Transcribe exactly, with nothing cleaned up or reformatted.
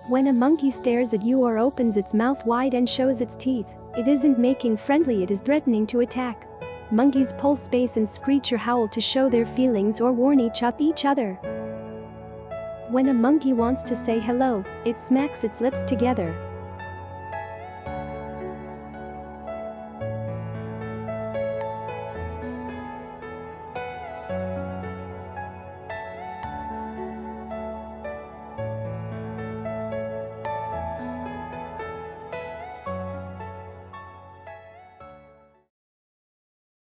When a monkey stares at you or opens its mouth wide and shows its teeth, it isn't making friendly, it is threatening to attack. Monkeys pull space and screech or howl to show their feelings or warn each other. When a monkey wants to say hello, it smacks its lips together.